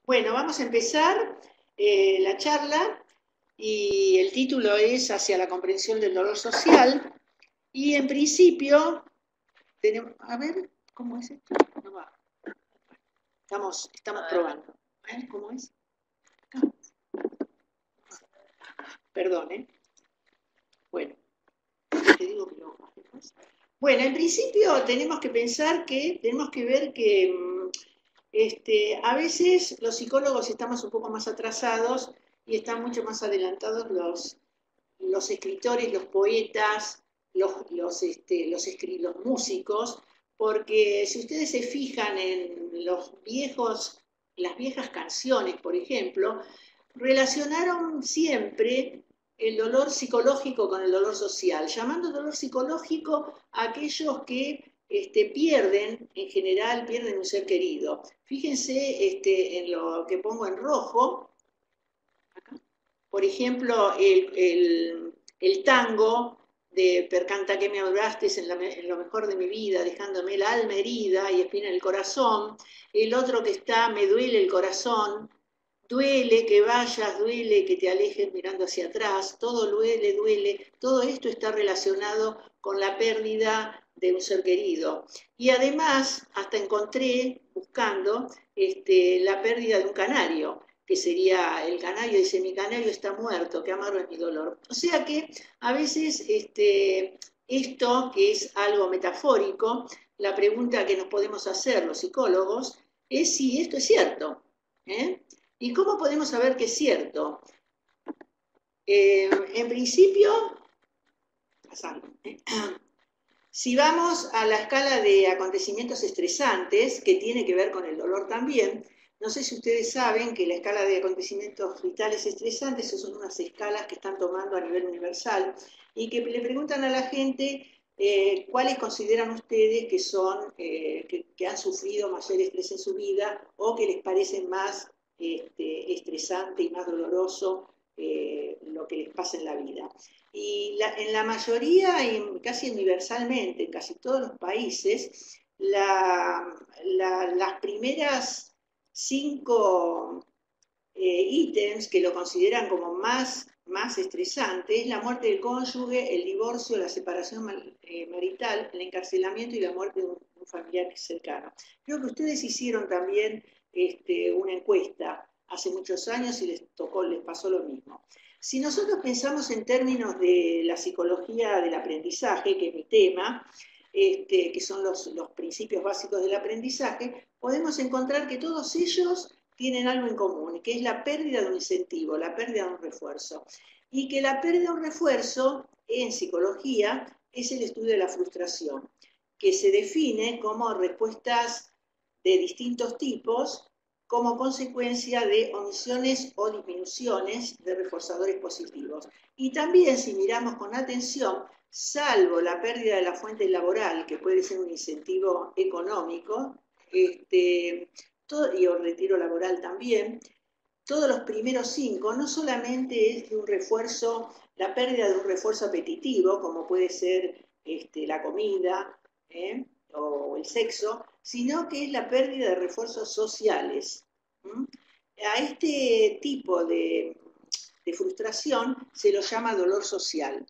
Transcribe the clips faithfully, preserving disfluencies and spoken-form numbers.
Bueno, vamos a empezar eh, la charla y el título es Hacia la comprensión del dolor social. Y en principio, tenemos, a ver, ¿cómo es esto? No va. Estamos, estamos probando. ¿Eh? ¿Cómo es? Acá. Perdón, ¿eh? Bueno, te digo que lo después. Bueno, en principio tenemos que pensar que, tenemos que ver que mm, este, a veces los psicólogos estamos un poco más atrasados y están mucho más adelantados los, los escritores, los poetas, los, los, este, los, los músicos, porque si ustedes se fijan en los viejos, las viejas canciones, por ejemplo, relacionaron siempre el dolor psicológico con el dolor social, llamando dolor psicológico a aquellos que este, pierden, en general, pierden un ser querido. Fíjense este, en lo que pongo en rojo, acá. Por ejemplo, el, el, el tango de Per canta que me adoraste en, en lo mejor de mi vida, dejándome el alma herida y espina en el corazón. El otro que está, me duele el corazón, duele que vayas, duele que te alejes mirando hacia atrás, todo duele, duele, todo esto está relacionado con la pérdida de un ser querido. Y además, hasta encontré, buscando, este, la pérdida de un canario, que sería el canario, dice, mi canario está muerto, qué amargo es mi dolor. O sea que a veces este, esto, que es algo metafórico, la pregunta que nos podemos hacer los psicólogos es si esto es cierto. ¿eh? ¿Y cómo podemos saber que es cierto? Eh, en principio, pasando, ¿eh? Si vamos a la escala de acontecimientos estresantes, que tiene que ver con el dolor también, no sé si ustedes saben que la escala de acontecimientos vitales estresantes son unas escalas que están tomando a nivel universal y que le preguntan a la gente eh, cuáles consideran ustedes que son, eh, que, que han sufrido mayor estrés en su vida o que les parecen más este, estresante y más doloroso eh, lo que les pasa en la vida. Y la, en la mayoría, y casi universalmente, en casi todos los países, la, la, las primeras cinco eh, ítems que lo consideran como más, más estresante es la muerte del cónyuge, el divorcio, la separación eh, marital, el encarcelamiento y la muerte de un, un familiar cercano. Creo que ustedes hicieron también este, una encuesta hace muchos años y les tocó, les pasó lo mismo. Si nosotros pensamos en términos de la psicología del aprendizaje, que es mi tema, este, que son los, los principios básicos del aprendizaje, podemos encontrar que todos ellos tienen algo en común, que es la pérdida de un incentivo, la pérdida de un refuerzo. Y que la pérdida de un refuerzo en psicología es el estudio de la frustración, que se define como respuestas de distintos tipos como consecuencia de omisiones o disminuciones de reforzadores positivos. Y también, si miramos con atención, salvo la pérdida de la fuente laboral, que puede ser un incentivo económico, este, todo, y el retiro laboral también, todos los primeros cinco no solamente es de un refuerzo, la pérdida de un refuerzo apetitivo, como puede ser este, la comida ¿eh? o el sexo, sino que es la pérdida de refuerzos sociales. ¿Mm? A este tipo de, de frustración se lo llama dolor social.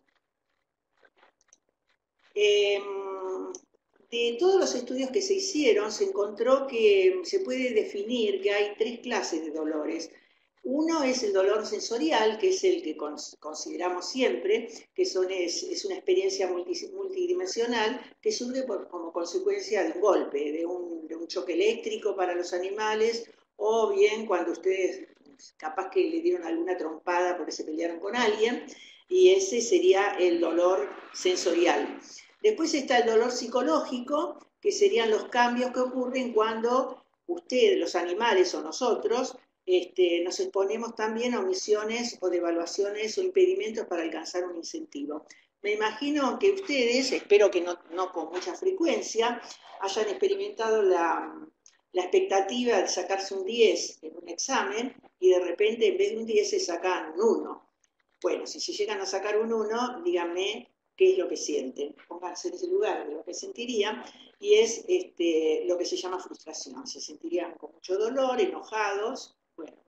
Eh, de todos los estudios que se hicieron, se encontró que se puede definir que hay tres clases de dolores. Uno es el dolor sensorial, que es el que consideramos siempre, que son, es, es una experiencia multi, multidimensional que surge por, como consecuencia de un golpe, de un, de un choque eléctrico para los animales, o bien cuando ustedes capaz que le dieron alguna trompada porque se pelearon con alguien, y ese sería el dolor sensorial. Después está el dolor psicológico, que serían los cambios que ocurren cuando ustedes, los animales o nosotros, este, nos exponemos también a omisiones o devaluaciones o impedimentos para alcanzar un incentivo. Me imagino que ustedes, espero que no, no con mucha frecuencia, hayan experimentado la, la expectativa de sacarse un diez en un examen y de repente en vez de un diez se sacan un uno. Bueno, si se llegan a sacar un uno, díganme qué es lo que sienten. Pónganse en ese lugar de lo que sentirían, y es este, lo que se llama frustración. Se sentirían con mucho dolor, enojados,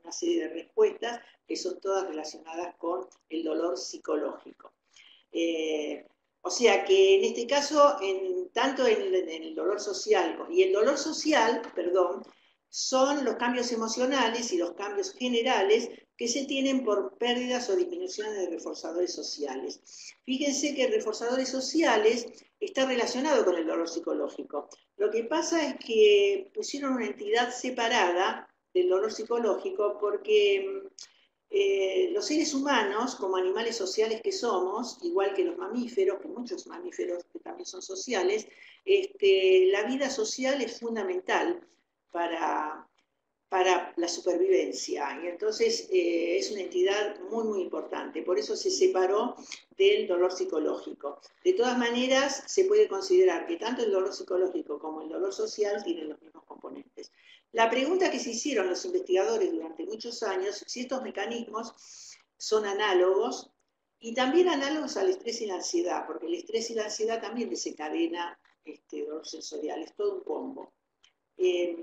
una serie de respuestas que son todas relacionadas con el dolor psicológico. Eh, o sea que en este caso, en, tanto en el, en el dolor social y el dolor social, perdón, son los cambios emocionales y los cambios generales que se tienen por pérdidas o disminuciones de reforzadores sociales. Fíjense que reforzadores sociales está relacionado con el dolor psicológico. Lo que pasa es que pusieron una entidad separada del dolor psicológico porque eh, los seres humanos, como animales sociales que somos, igual que los mamíferos, que muchos mamíferos que también son sociales, este, la vida social es fundamental para, para la supervivencia. Y entonces eh, es una entidad muy, muy importante. Por eso se separó del dolor psicológico. De todas maneras, se puede considerar que tanto el dolor psicológico como el dolor social tienen los mismos componentes. La pregunta que se hicieron los investigadores durante muchos años, si estos mecanismos son análogos, y también análogos al estrés y la ansiedad, porque el estrés y la ansiedad también desencadena este, dolor sensorial, es todo un combo. Eh,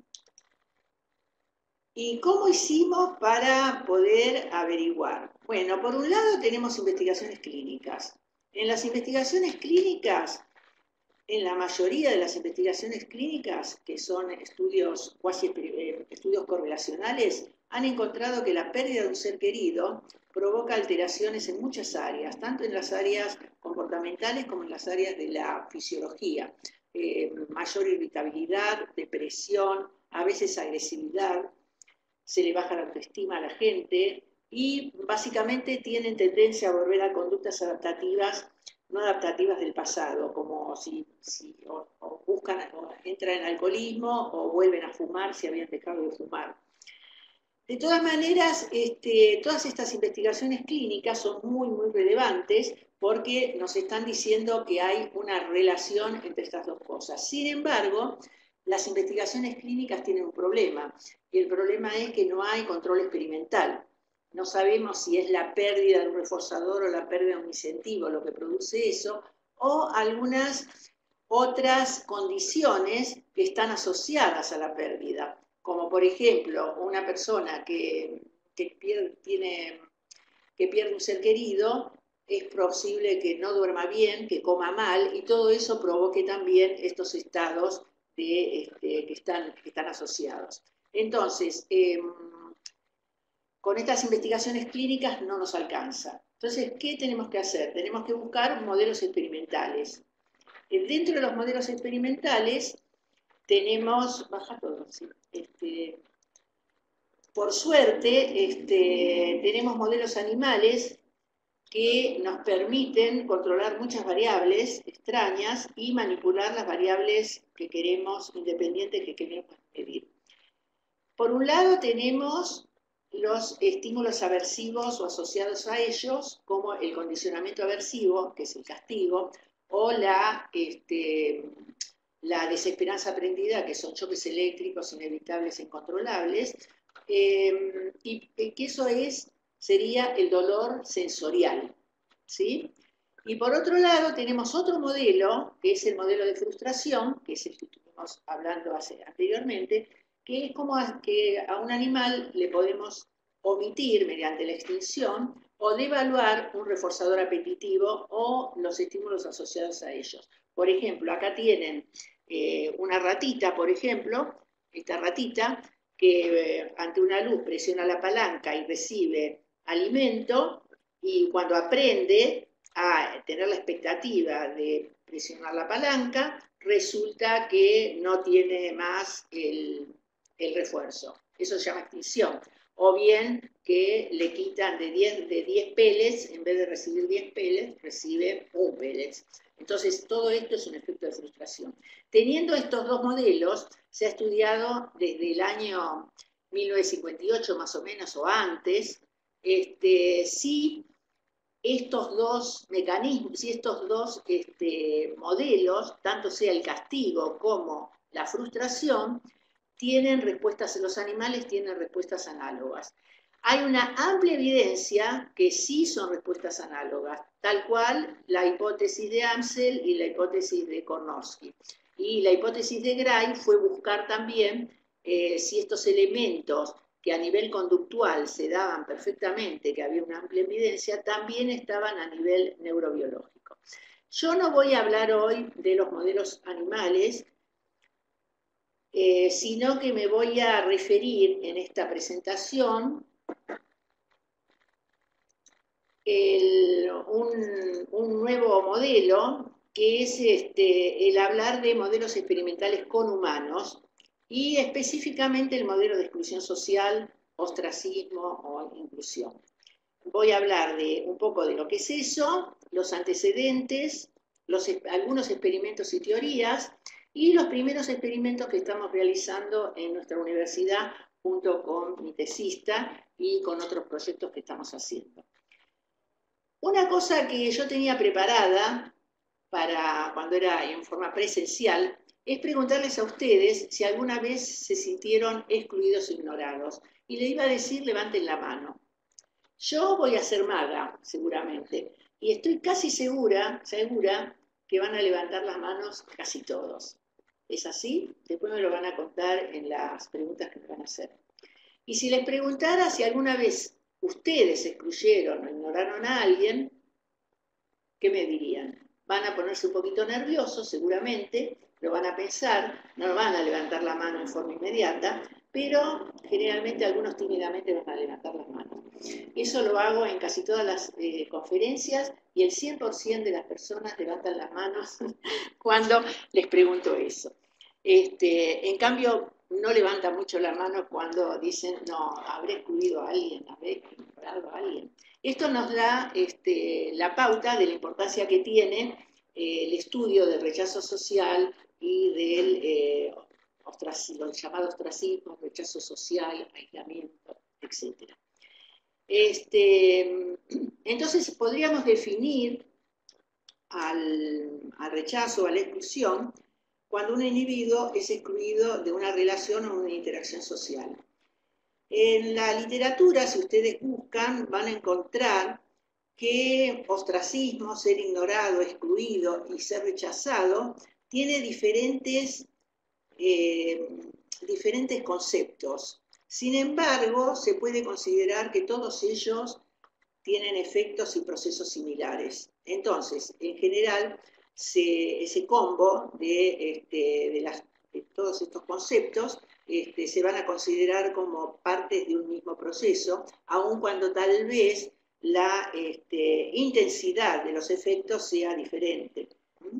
¿Y cómo hicimos para poder averiguar? Bueno, por un lado tenemos investigaciones clínicas. En las investigaciones clínicas, en la mayoría de las investigaciones clínicas, que son estudios, cuasi, eh, estudios correlacionales, han encontrado que la pérdida de un ser querido provoca alteraciones en muchas áreas, tanto en las áreas comportamentales como en las áreas de la fisiología. Eh, mayor irritabilidad, depresión, a veces agresividad, se le baja la autoestima a la gente y básicamente tienen tendencia a volver a conductas adaptativas, no adaptativas del pasado, como si, si o, o buscan, o entran en alcoholismo o vuelven a fumar si habían dejado de fumar. De todas maneras, este, todas estas investigaciones clínicas son muy, muy relevantes porque nos están diciendo que hay una relación entre estas dos cosas. Sin embargo, las investigaciones clínicas tienen un problema, y el problema es que no hay control experimental. No sabemos si es la pérdida de un reforzador o la pérdida de un incentivo lo que produce eso, o algunas otras condiciones que están asociadas a la pérdida, como por ejemplo una persona que, que, pierde, tiene, que pierde un ser querido, es posible que no duerma bien, que coma mal, y todo eso provoque también estos estados de, este, que, están, que están asociados. Entonces, eh, con estas investigaciones clínicas no nos alcanza. Entonces, ¿qué tenemos que hacer? Tenemos que buscar modelos experimentales. Dentro de los modelos experimentales tenemos, baja todo, ¿sí? este, por suerte este, tenemos modelos animales que nos permiten controlar muchas variables extrañas y manipular las variables que queremos, independientes que queremos medir. Por un lado tenemos los estímulos aversivos o asociados a ellos, como el condicionamiento aversivo, que es el castigo, o la, este, la desesperanza aprendida, que son choques eléctricos inevitables e incontrolables, eh, y que eso es, sería el dolor sensorial, ¿sí? Y por otro lado tenemos otro modelo, que es el modelo de frustración, que es el que estuvimos hablando hace, anteriormente, que es como que a un animal le podemos omitir mediante la extinción o devaluar un reforzador apetitivo o los estímulos asociados a ellos. Por ejemplo, acá tienen eh, una ratita, por ejemplo, esta ratita que eh, ante una luz presiona la palanca y recibe alimento, y cuando aprende a tener la expectativa de presionar la palanca, resulta que no tiene más el, el refuerzo. Eso se llama extinción. O bien que le quitan de diez, de diez pellets, en vez de recibir diez pellets, recibe un pellet. Entonces, todo esto es un efecto de frustración. Teniendo estos dos modelos, se ha estudiado desde el año mil novecientos cincuenta y ocho más o menos, o antes, este, si estos dos mecanismos, si estos dos este, modelos, tanto sea el castigo como la frustración, tienen respuestas, los animales tienen respuestas análogas. Hay una amplia evidencia que sí son respuestas análogas, tal cual la hipótesis de Amsel y la hipótesis de Kornowski. Y la hipótesis de Gray fue buscar también eh, si estos elementos que a nivel conductual se daban perfectamente, que había una amplia evidencia, también estaban a nivel neurobiológico. Yo no voy a hablar hoy de los modelos animales, eh, sino que me voy a referir en esta presentación el, un, un nuevo modelo, que es este, el hablar de modelos experimentales con humanos, y específicamente el modelo de exclusión social, ostracismo o inclusión. Voy a hablar de un poco de lo que es eso, los antecedentes, los, algunos experimentos y teorías, y los primeros experimentos que estamos realizando en nuestra universidad junto con mi tesista y con otros proyectos que estamos haciendo. Una cosa que yo tenía preparada para cuando era en forma presencial es preguntarles a ustedes si alguna vez se sintieron excluidos o ignorados. Y le iba a decir, levanten la mano. Yo voy a ser maga, seguramente, y estoy casi segura, segura, que van a levantar las manos casi todos. ¿Es así? Después me lo van a contar en las preguntas que me van a hacer. Y si les preguntara si alguna vez ustedes excluyeron o ignoraron a alguien, ¿qué me dirían? Van a ponerse un poquito nerviosos, seguramente, lo van a pensar, no van a levantar la mano en forma inmediata, pero generalmente algunos tímidamente van a levantar las manos. Eso lo hago en casi todas las eh, conferencias y el cien por ciento de las personas levantan las manos cuando les pregunto eso. Este, en cambio, no levantan mucho la mano cuando dicen, no, habré excluido a alguien, habré ignorado a alguien. Esto nos da este, la pauta de la importancia que tiene eh, el estudio del rechazo social y del eh, ostracismo, lo llamado ostracismo, rechazo social, aislamiento, etcétera. Este, entonces podríamos definir al, al rechazo, a la exclusión, cuando un individuo es excluido de una relación o una interacción social. En la literatura, si ustedes buscan, van a encontrar que ostracismo, ser ignorado, excluido y ser rechazado, tiene diferentes, eh, diferentes conceptos. Sin embargo, se puede considerar que todos ellos tienen efectos y procesos similares. Entonces, en general, se, ese combo de, este, de, las, de todos estos conceptos este, se van a considerar como partes de un mismo proceso, aun cuando tal vez la este, intensidad de los efectos sea diferente.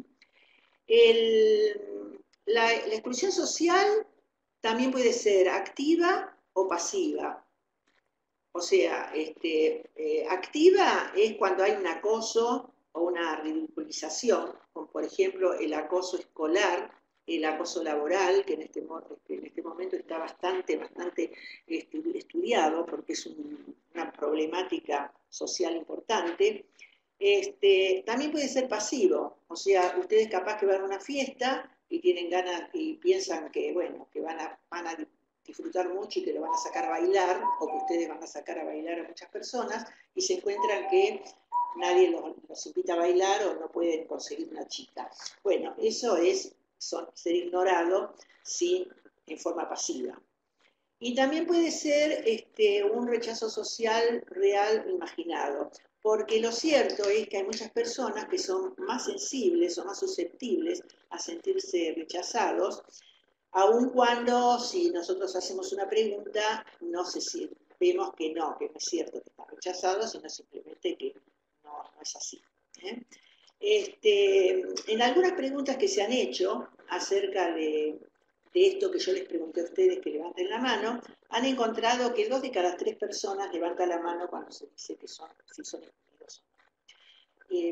El, la, la exclusión social también puede ser activa o pasiva. O sea, este, eh, activa es cuando hay un acoso o una ridiculización, como por ejemplo el acoso escolar, el acoso laboral, que en este, en este momento está bastante, bastante estudiado porque es un, una problemática social importante. Este, también puede ser pasivo, o sea, ustedes capaz que van a una fiesta y tienen ganas y piensan que, bueno, que van a, van a disfrutar mucho y que lo van a sacar a bailar, o que ustedes van a sacar a bailar a muchas personas, y se encuentran que nadie los, los invita a bailar o no pueden conseguir una chica. Bueno, eso es son, ser ignorado sí, en forma pasiva. Y también puede ser este, un rechazo social real o imaginado, porque lo cierto es que hay muchas personas que son más sensibles o más susceptibles a sentirse rechazados, aun cuando si nosotros hacemos una pregunta, no sé si vemos que no, que no es cierto que está rechazado, sino simplemente que no, no es así. ¿eh? Este, en algunas preguntas que se han hecho acerca de, de esto que yo les pregunté a ustedes que levanten la mano, han encontrado que dos de cada tres personas levantan la mano cuando se dice que son, si son excluidos. Eh,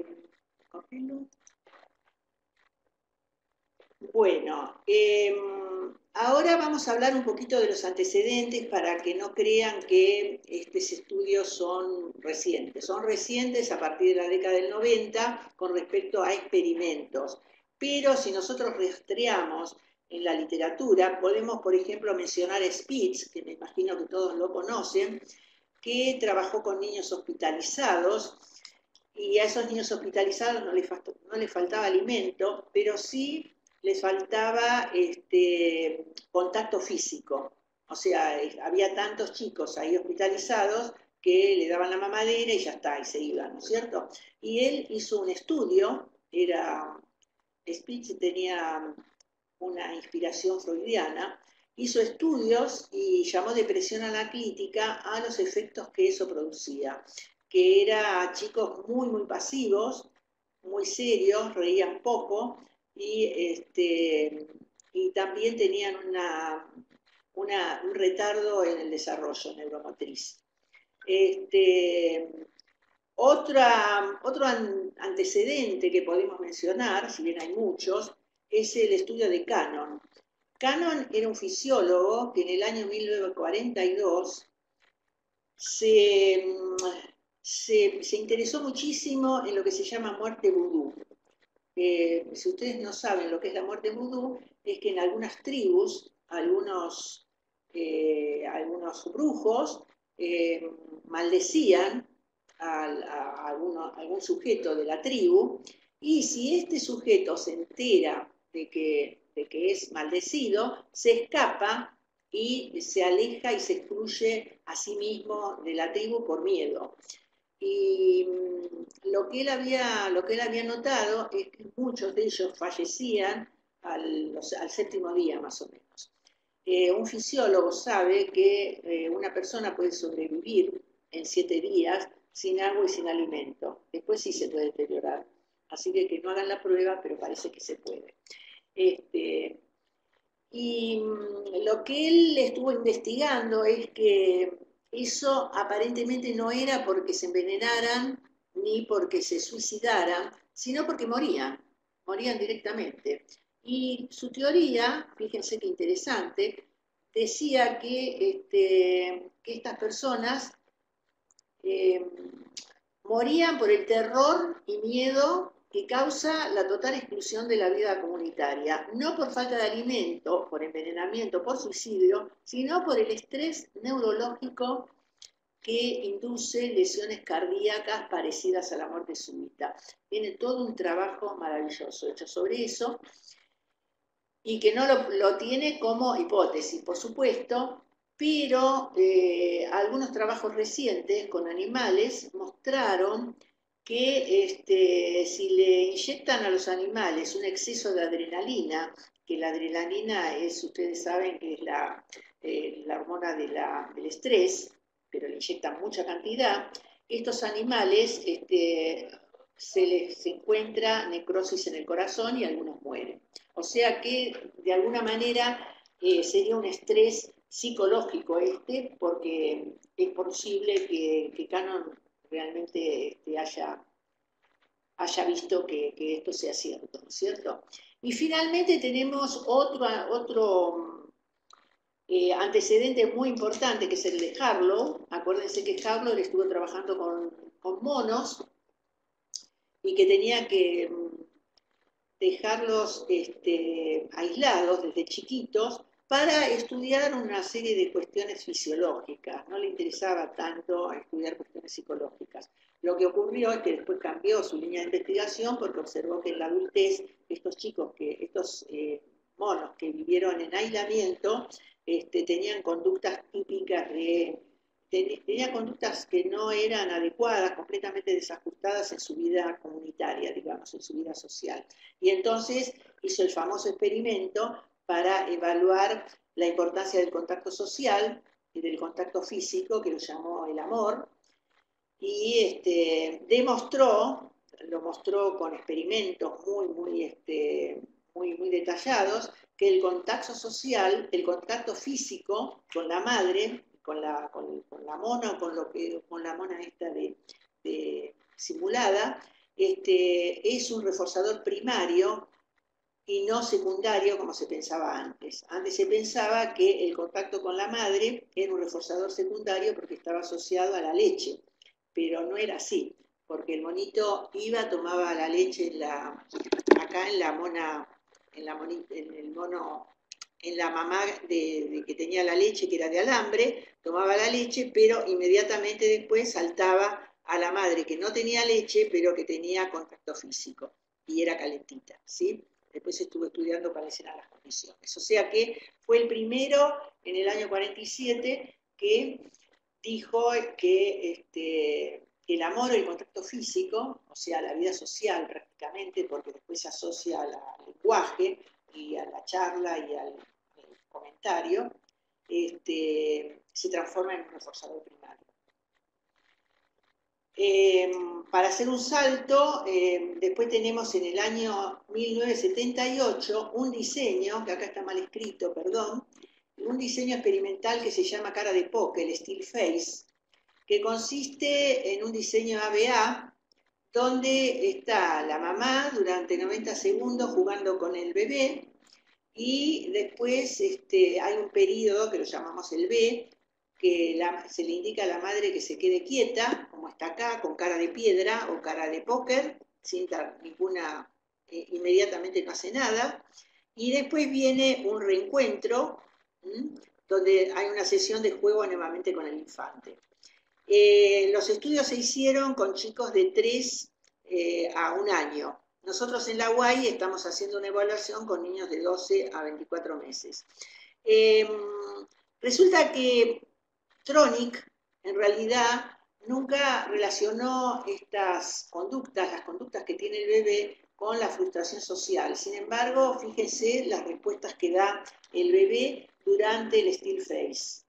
Bueno, eh, ahora vamos a hablar un poquito de los antecedentes para que no crean que estos estudios son recientes. Son recientes a partir de la década del noventa con respecto a experimentos. Pero si nosotros rastreamos en la literatura, podemos, por ejemplo, mencionar a Spitz, que me imagino que todos lo conocen, que trabajó con niños hospitalizados, y a esos niños hospitalizados no les, faltó, no les faltaba alimento, pero sí les faltaba este, contacto físico. O sea, había tantos chicos ahí hospitalizados que le daban la mamadera y ya está, y se iban, ¿no es cierto? Y él hizo un estudio, era, Spitz tenía una inspiración freudiana, hizo estudios y llamó depresión analítica a los efectos que eso producía, que era chicos muy, muy pasivos, muy serios, reían poco y, este, y también tenían una, una, un retardo en el desarrollo neuromotriz. Este, otra, otro an, antecedente que podemos mencionar, si bien hay muchos, es el estudio de Cannon. Cannon era un fisiólogo que en el año mil novecientos cuarenta y dos se, se, se interesó muchísimo en lo que se llama muerte vudú. Eh, si ustedes no saben lo que es la muerte vudú, es que en algunas tribus, algunos, eh, algunos brujos eh, maldecían a, a, a, alguno, a algún sujeto de la tribu, y si este sujeto se entera de que, de que es maldecido, se escapa y se aleja y se excluye a sí mismo de la tribu por miedo. Y lo que él había, lo que él había notado es que muchos de ellos fallecían al, al séptimo día más o menos. Eh, un fisiólogo sabe que eh, una persona puede sobrevivir en siete días sin agua y sin alimento. Después sí se puede deteriorar. Así que que no hagan la prueba, pero parece que se puede. Este, y lo que él estuvo investigando es que eso aparentemente no era porque se envenenaran ni porque se suicidaran, sino porque morían, morían directamente. Y su teoría, fíjense qué interesante, decía que, este, que estas personas eh, morían por el terror y miedo que causa la total exclusión de la vida comunitaria, no por falta de alimento, por envenenamiento, por suicidio, sino por el estrés neurológico que induce lesiones cardíacas parecidas a la muerte súbita. Tiene todo un trabajo maravilloso hecho sobre eso y que no lo, lo tiene como hipótesis, por supuesto, pero eh, algunos trabajos recientes con animales mostraron que este, si le inyectan a los animales un exceso de adrenalina, que la adrenalina es, ustedes saben que es la, eh, la hormona de la, del estrés, pero le inyectan mucha cantidad, estos animales este, se les se encuentra necrosis en el corazón y algunos mueren. O sea que de alguna manera eh, sería un estrés psicológico este, porque es posible que, que Cannon realmente este, haya, haya visto que, que, esto sea cierto, ¿no es cierto? Y finalmente tenemos otro, otro eh, antecedente muy importante, que es el de Harlow. Acuérdense que Harlow estuvo trabajando con, con monos y que tenía que dejarlos este, aislados desde chiquitos para estudiar una serie de cuestiones fisiológicas. No le interesaba tanto estudiar cuestiones psicológicas. Lo que ocurrió es que después cambió su línea de investigación porque observó que en la adultez estos chicos, que, estos eh, monos que vivieron en aislamiento, este, tenían conductas típicas de tenía conductas que no eran adecuadas, completamente desajustadas en su vida comunitaria, digamos, en su vida social. Y entonces hizo el famoso experimento para evaluar la importancia del contacto social y del contacto físico, que lo llamó el amor, y este, demostró, lo mostró con experimentos muy, muy, este, muy, muy detallados, que el contacto social, el contacto físico con la madre, con la, con, con la mona, con, lo que, con la mona esta de, de simulada, este, es un reforzador primario y no secundario como se pensaba antes. Antes se pensaba que el contacto con la madre era un reforzador secundario porque estaba asociado a la leche, pero no era así, porque el monito iba, tomaba la leche en la, acá en la mona, en, la monita, en el mono, en la mamá de, de que tenía la leche, que era de alambre, tomaba la leche, pero inmediatamente después saltaba a la madre que no tenía leche, pero que tenía contacto físico y era calentita, ¿sí? después estuvo estudiando cuáles eran las condiciones. O sea que fue el primero en el año cuarenta y siete que dijo que este, el amor, el contacto físico, o sea, la vida social prácticamente, porque después se asocia al lenguaje y a la charla y al, al comentario, este, se transforma en un reforzador primario. Eh, para hacer un salto, eh, después tenemos en el año mil novecientos setenta y ocho un diseño, que acá está mal escrito, perdón, un diseño experimental que se llama cara de póker, el still face, que consiste en un diseño A B A, donde está la mamá durante noventa segundos jugando con el bebé, y después este, hay un periodo que lo llamamos el B, que la, se le indica a la madre que se quede quieta, como está acá, con cara de piedra o cara de póker, sin dar ninguna, eh, inmediatamente no hace nada, y después viene un reencuentro, ¿m? Donde hay una sesión de juego nuevamente con el infante. Eh, los estudios se hicieron con chicos de tres eh, a un año. Nosotros en la U A I estamos haciendo una evaluación con niños de doce a veinticuatro meses. Eh, resulta que Tronic, en realidad, nunca relacionó estas conductas, las conductas que tiene el bebé, con la frustración social. Sin embargo, fíjense las respuestas que da el bebé durante el still face.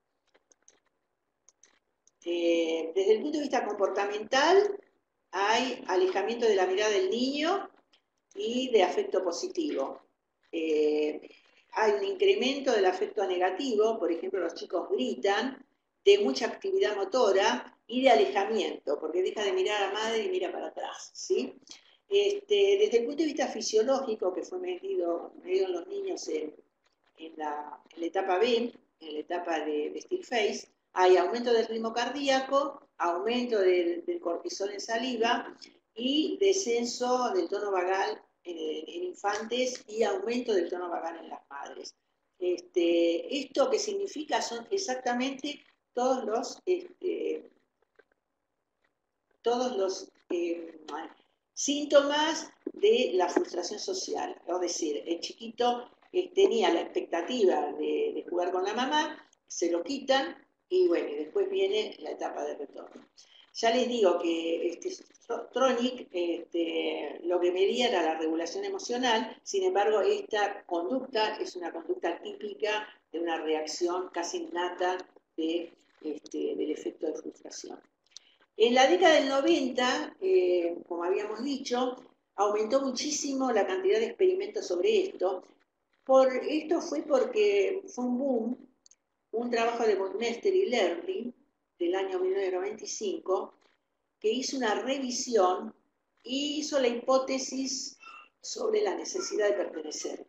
Eh, desde el punto de vista comportamental, hay alejamiento de la mirada del niño y de afecto positivo. Eh, hay un incremento del afecto negativo, por ejemplo, los chicos gritan, de mucha actividad motora y de alejamiento, porque deja de mirar a la madre y mira para atrás, ¿sí? Este, desde el punto de vista fisiológico, que fue medido, medido en los niños en, en, la, en la etapa B, en la etapa de, de still face, hay aumento del ritmo cardíaco, aumento del, del cortisol en saliva y descenso del tono vagal en, en infantes y aumento del tono vagal en las madres. Este, esto que significa son exactamente todos los, este, todos los eh, síntomas de la frustración social. Es decir, el chiquito eh, tenía la expectativa de, de jugar con la mamá, se lo quitan, y bueno, y después viene la etapa de retorno. Ya les digo que este, Tronic este, lo que medía era la regulación emocional, sin embargo, esta conducta es una conducta típica de una reacción casi innata de, este, del efecto de frustración. En la década del noventa, eh, como habíamos dicho, aumentó muchísimo la cantidad de experimentos sobre esto. Por, esto fue porque fue un boom, un trabajo de Buckminster y Lerner del año mil novecientos noventa y cinco, que hizo una revisión y hizo la hipótesis sobre la necesidad de pertenecer.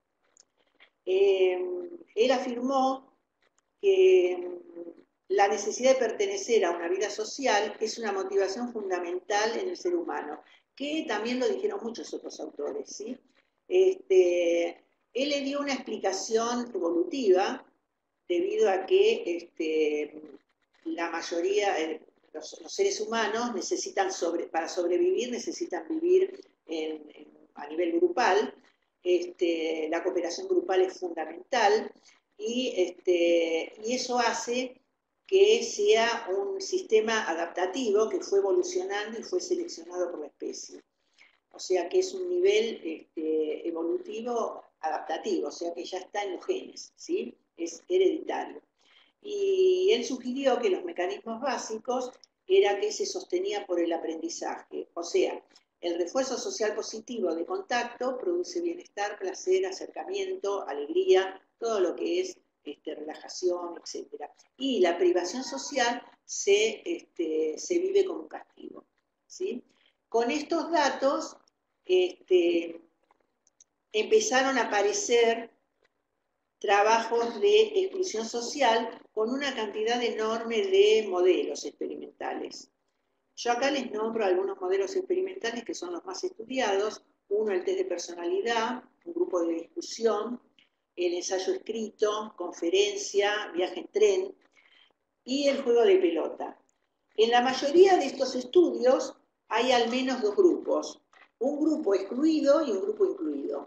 Eh, él afirmó que la necesidad de pertenecer a una vida social es una motivación fundamental en el ser humano, que también lo dijeron muchos otros autores, ¿sí? Este, él le dio una explicación evolutiva debido a que este, la mayoría, eh, los, los seres humanos necesitan, sobre, para sobrevivir, necesitan vivir en, en, a nivel grupal. Este, la cooperación grupal es fundamental y, este, y eso hace que sea un sistema adaptativo que fue evolucionando y fue seleccionado por la especie. O sea que es un nivel este, evolutivo adaptativo, o sea que ya está en los genes, ¿sí? Es hereditario. Y él sugirió que los mecanismos básicos era que se sostenía por el aprendizaje, o sea, el refuerzo social positivo de contacto produce bienestar, placer, acercamiento, alegría, todo lo que es este, relajación, etcétera. Y la privación social se, este, se vive como un castigo, ¿sí? Con estos datos este, empezaron a aparecer trabajos de exclusión social con una cantidad enorme de modelos experimentales. Yo acá les nombro algunos modelos experimentales que son los más estudiados. Uno, el test de personalidad, un grupo de discusión, el ensayo escrito, conferencia, viaje en tren y el juego de pelota. En la mayoría de estos estudios hay al menos dos grupos, un grupo excluido y un grupo incluido.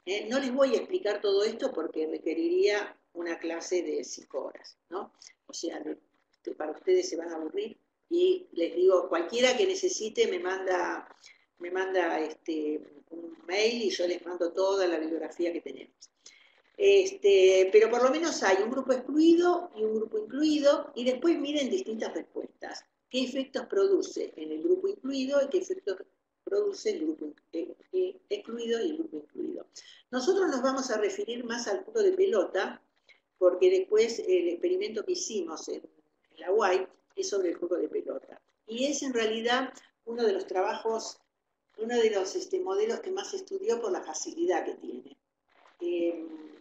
¿eh? No les voy a explicar todo esto porque requeriría una clase de cinco horas, ¿no? O sea, de, de, para ustedes se van a aburrir y les digo, cualquiera que necesite me manda, me manda este, un mail y yo les mando toda la bibliografía que tenemos. Este, pero por lo menos hay un grupo excluido y un grupo incluido, y después miren distintas respuestas. ¿Qué efectos produce en el grupo incluido y qué efectos produce el grupo excluido y el grupo incluido? Nosotros nos vamos a referir más al juego de pelota, porque después el experimento que hicimos en, en la U A I es sobre el juego de pelota. Y es en realidad uno de los trabajos, uno de los este, modelos que más estudió por la facilidad que tiene. Eh,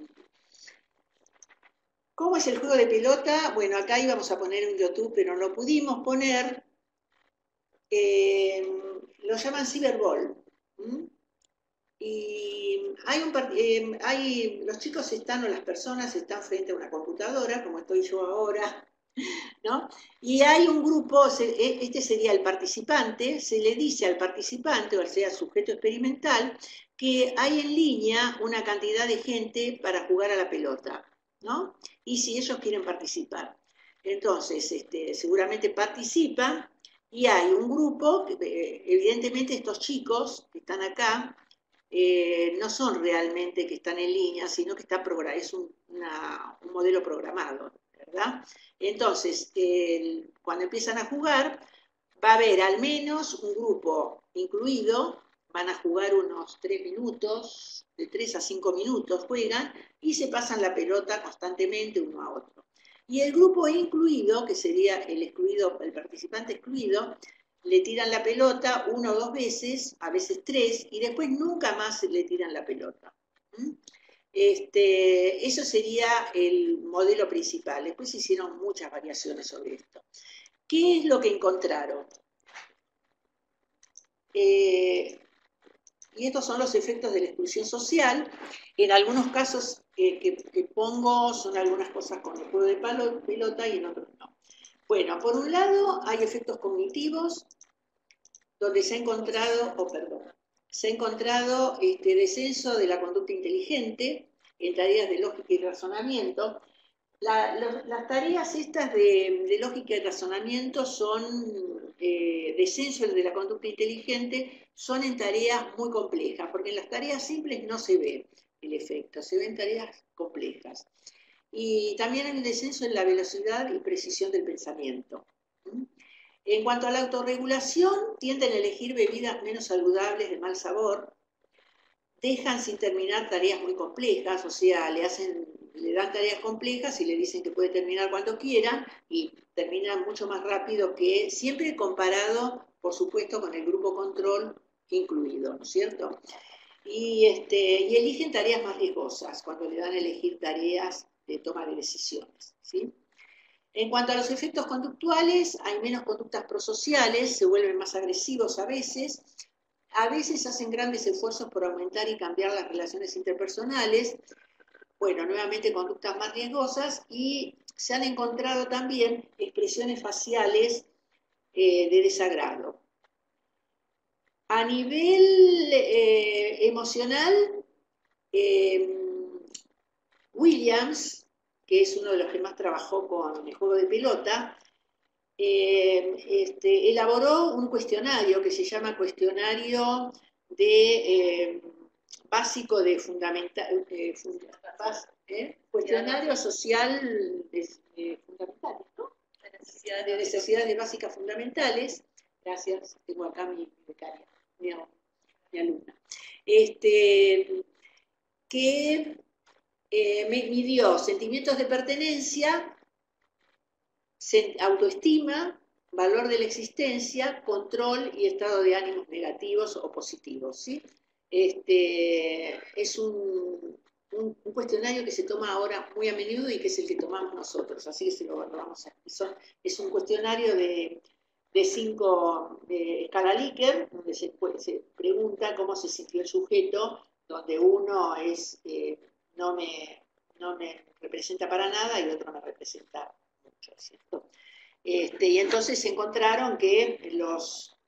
¿Cómo es el juego de pelota? Bueno, acá íbamos a poner un YouTube, pero no pudimos poner. Eh, lo llaman Cyberball. ¿Mm? Y hay un eh, hay, los chicos están, o las personas están frente a una computadora, como estoy yo ahora, ¿no? Y hay un grupo, este sería el participante, se le dice al participante, o sea, sujeto experimental, que hay en línea una cantidad de gente para jugar a la pelota, ¿no? Y si ellos quieren participar. Entonces, este, seguramente participan y hay un grupo, que, evidentemente estos chicos que están acá, eh, no son realmente que están en línea, sino que está programado, es un, una, un modelo programado, ¿verdad? Entonces, el, cuando empiezan a jugar, va a haber al menos un grupo incluido, van a jugar unos tres minutos, de tres a cinco minutos juegan, y se pasan la pelota constantemente uno a otro. Y el grupo incluido, que sería el excluido, el participante excluido, le tiran la pelota una o dos veces, a veces tres, y después nunca más le tiran la pelota. ¿Mm? Este, eso sería el modelo principal. Después se hicieron muchas variaciones sobre esto. ¿Qué es lo que encontraron? Eh, y estos son los efectos de la exclusión social. En algunos casos eh, que, que pongo son algunas cosas con el juego de palo, pelota y en otros no. Bueno, por un lado hay efectos cognitivos, donde se ha encontrado, oh, perdón, se ha encontrado este descenso de la conducta inteligente en tareas de lógica y razonamiento. La, lo, las tareas estas de, de lógica y razonamiento son, eh, descenso de la conducta inteligente, son en tareas muy complejas, porque en las tareas simples no se ve el efecto, se ven tareas complejas. Y también el descenso en la velocidad y precisión del pensamiento. ¿Mm? En cuanto a la autorregulación, tienden a elegir bebidas menos saludables de mal sabor, dejan sin terminar tareas muy complejas, o sea, le, hacen, le dan tareas complejas y le dicen que puede terminar cuando quiera y terminan mucho más rápido que, siempre comparado, por supuesto, con el grupo control incluido, ¿no es cierto? Y, este, y eligen tareas más riesgosas cuando le dan a elegir tareas de toma de decisiones, ¿sí? En cuanto a los efectos conductuales, hay menos conductas prosociales, se vuelven más agresivos a veces, a veces hacen grandes esfuerzos por aumentar y cambiar las relaciones interpersonales, bueno, nuevamente conductas más riesgosas, y se han encontrado también expresiones faciales eh, de desagrado. A nivel eh, emocional, eh, Williams, que es uno de los que más trabajó con el juego de pelota, eh, este, elaboró un cuestionario que se llama Cuestionario de, eh, Básico de Fundamental, eh, funda, bas, eh, Cuestionario Social de, eh, Fundamental, ¿no? De necesidades, de necesidades básicas fundamentales. Gracias, tengo acá mi becaria, mi, mi alumna. Este, que Eh, me midió sentimientos de pertenencia, autoestima, valor de la existencia, control y estado de ánimos negativos o positivos, ¿sí? Este, es un, un, un cuestionario que se toma ahora muy a menudo y que es el que tomamos nosotros, así que se lo, lo vamos a son, es un cuestionario de, de cinco, de escala Likert, donde se, se pregunta cómo se sintió el sujeto, donde uno es... Eh, No me, no me representa para nada y otro me representa mucho, ¿cierto? Este, y entonces se encontraron que los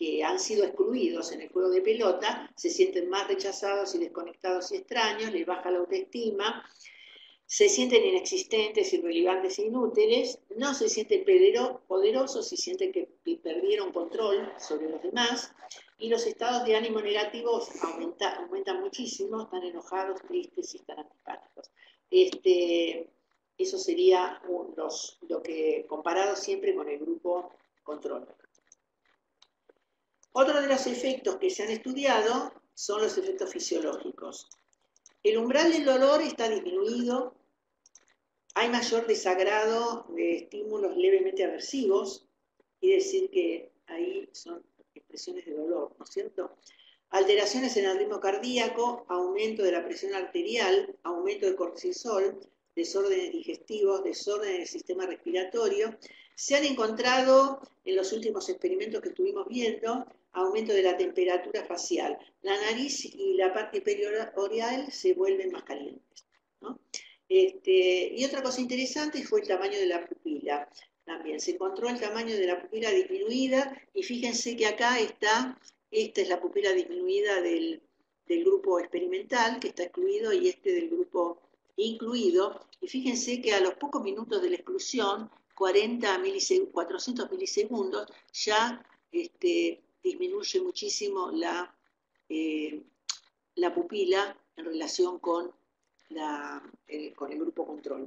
que han sido excluidos en el juego de pelota, se sienten más rechazados y desconectados y extraños, les baja la autoestima, se sienten inexistentes, irrelevantes e inútiles, no se sienten poderosos y sienten que perdieron control sobre los demás, y los estados de ánimo negativos aumenta, aumentan muchísimo, están enojados, tristes y están antipáticos. Este, eso sería un, los, lo que comparado siempre con el grupo control. Otro de los efectos que se han estudiado son los efectos fisiológicos. El umbral del dolor está disminuido, hay mayor desagrado de estímulos levemente aversivos, quiere decir que ahí son expresiones de dolor, ¿no es cierto? Alteraciones en el ritmo cardíaco, aumento de la presión arterial, aumento de cortisol, desórdenes digestivos, desórdenes del sistema respiratorio. Se han encontrado en los últimos experimentos que estuvimos viendo, aumento de la temperatura facial. La nariz y la parte perioral se vuelven más calientes, ¿no? Este, y otra cosa interesante fue el tamaño de la pupila. También se encontró el tamaño de la pupila disminuida, y fíjense que acá está, esta es la pupila disminuida del, del grupo experimental, que está excluido, y este del grupo incluido, y fíjense que a los pocos minutos de la exclusión, cuarenta milisegundos, cuatrocientos milisegundos, ya este, disminuye muchísimo la, eh, la pupila en relación con, la, el, con el grupo control.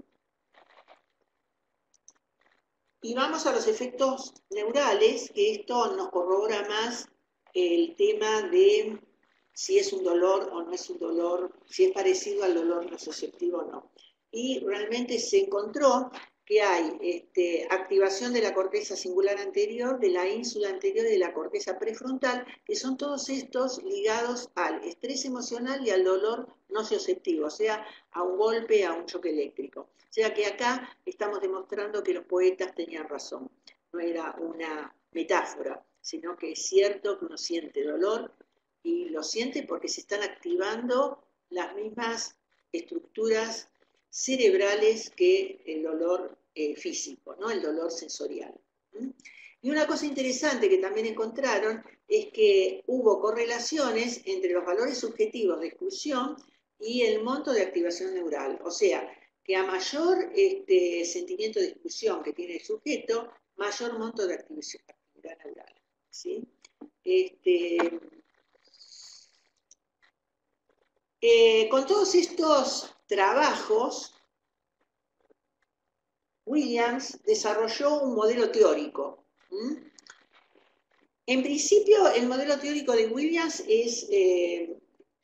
Y vamos a los efectos neurales, que esto nos corrobora más el tema de si es un dolor o no es un dolor, si es parecido al dolor nociceptivo o no. Y realmente se encontró que hay este, activación de la corteza singular anterior, de la ínsula anterior y de la corteza prefrontal, que son todos estos ligados al estrés emocional y al dolor nociceptivo, o sea, a un golpe, a un choque eléctrico. O sea que acá estamos demostrando que los poetas tenían razón, no era una metáfora, sino que es cierto que uno siente dolor, y lo siente porque se están activando las mismas estructuras cerebrales que el dolor eh, físico, ¿no? El dolor sensorial. ¿Mm? Y una cosa interesante que también encontraron es que hubo correlaciones entre los valores subjetivos de exclusión y el monto de activación neural. O sea, que a mayor este, sentimiento de exclusión que tiene el sujeto, mayor monto de activación, actividad neural. ¿Sí? Este, eh, con todos estos trabajos, Williams desarrolló un modelo teórico. ¿Mm? En principio, el modelo teórico de Williams es, eh,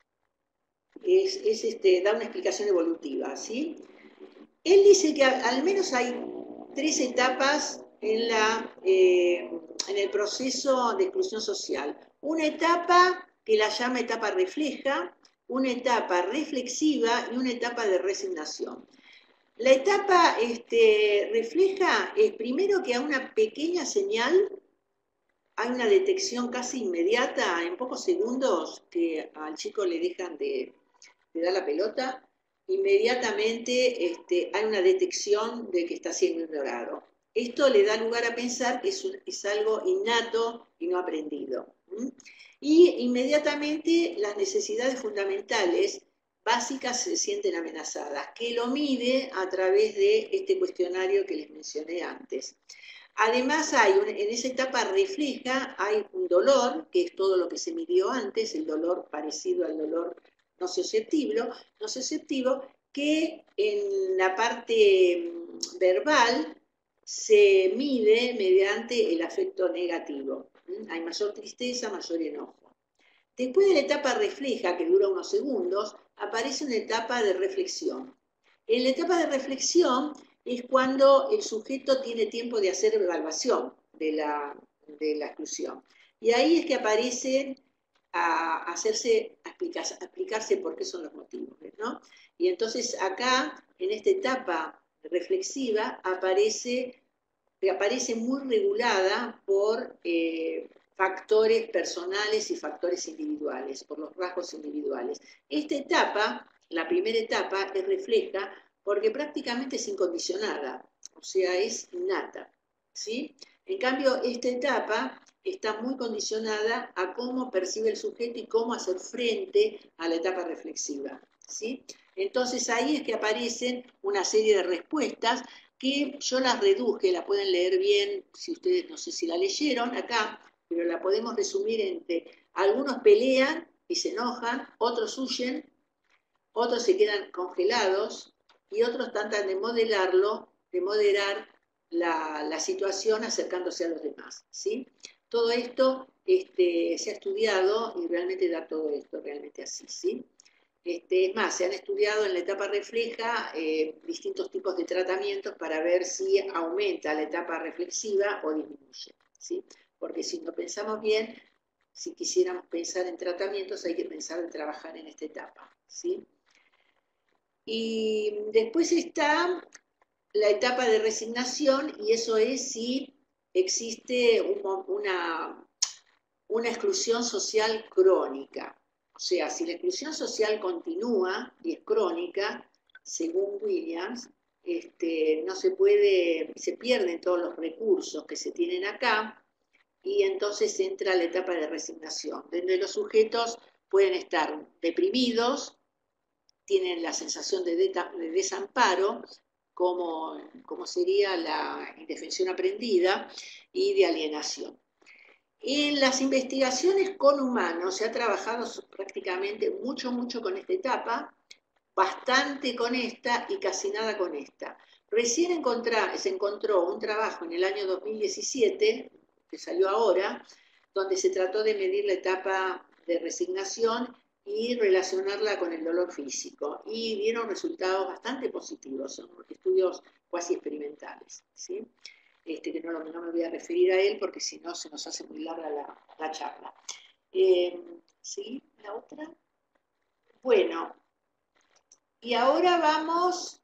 es, es este, da una explicación evolutiva, ¿sí? Él dice que al menos hay tres etapas en, la, eh, en el proceso de exclusión social. Una etapa que la llama etapa refleja, una etapa reflexiva y una etapa de resignación. La etapa este, refleja es primero que a una pequeña señal hay una detección casi inmediata, en pocos segundos que al chico le dejan de, de dar la pelota, inmediatamente este, hay una detección de que está siendo ignorado. Esto le da lugar a pensar que es, un, es algo innato y no aprendido. ¿Mm? Y inmediatamente las necesidades fundamentales básicas se sienten amenazadas, que lo mide a través de este cuestionario que les mencioné antes. Además, hay un, en esa etapa refleja, hay un dolor, que es todo lo que se midió antes, el dolor parecido al dolor nociceptivo, nociceptivo, que en la parte verbal se mide mediante el afecto negativo. ¿Mm? Hay mayor tristeza, mayor enojo. Después de la etapa refleja, que dura unos segundos, aparece una etapa de reflexión. En la etapa de reflexión es cuando el sujeto tiene tiempo de hacer evaluación de la, de la exclusión. Y ahí es que aparece a hacerse, a explicarse, a explicarse por qué son los motivos, ¿no? Y entonces acá, en esta etapa reflexiva, aparece, aparece muy regulada por eh, factores personales y factores individuales, por los rasgos individuales. Esta etapa, la primera etapa, es refleja porque prácticamente es incondicionada, o sea, es innata. ¿sí? En cambio, esta etapa está muy condicionada a cómo percibe el sujeto y cómo hacer frente a la etapa reflexiva, ¿sí? Entonces ahí es que aparecen una serie de respuestas que yo las reduje, la pueden leer bien, si ustedes no sé si la leyeron acá, pero la podemos resumir entre algunos pelean y se enojan, otros huyen, otros se quedan congelados y otros tratan de modelarlo, de moderar la, la situación acercándose a los demás, ¿sí? Todo esto este, se ha estudiado y realmente da todo esto realmente así, ¿sí? Este, es más, se han estudiado en la etapa refleja eh, distintos tipos de tratamientos para ver si aumenta la etapa reflexiva o disminuye, ¿sí? Porque si no pensamos bien, si quisiéramos pensar en tratamientos, hay que pensar en trabajar en esta etapa, ¿sí? Y después está la etapa de resignación, y eso es si existe un, una, una exclusión social crónica. O sea, si la exclusión social continúa y es crónica, según Williams, este, no se puede, se pierden todos los recursos que se tienen acá, y entonces entra la etapa de resignación, donde los sujetos pueden estar deprimidos, tienen la sensación de, de desamparo, como, como sería la indefensión aprendida, y de alienación. En las investigaciones con humanos se ha trabajado prácticamente mucho, mucho con esta etapa, bastante con esta y casi nada con esta. Recién encontrá, se encontró un trabajo en el año dos mil diecisiete, que salió ahora, donde se trató de medir la etapa de resignación y relacionarla con el dolor físico. Y dieron resultados bastante positivos, son estudios cuasi experimentales, ¿sí? Este, que no, no, me voy a referir a él porque si no se nos hace muy larga la, la charla. Eh, ¿Sí? ¿La otra? Bueno, y ahora vamos